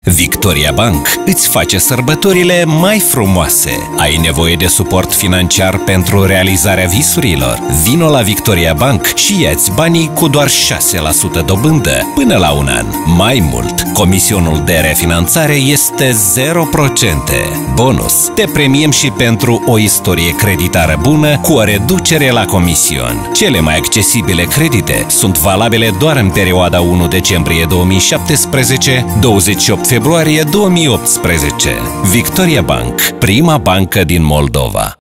Victoria Bank îți face sărbătorile mai frumoase. Ai nevoie de suport financiar pentru realizarea visurilor? Vino la Victoria Bank și ia-ți banii cu doar 6% dobândă până la un an. Mai mult, comisionul de refinanțare este 0%. Bonus, te premiem și pentru o istorie creditară bună cu o reducere la comision. Cele mai accesibile credite sunt valabile doar în perioada 1 decembrie 2017 - 28 februarie 2018. Victoria Bank, prima bancă din Moldova.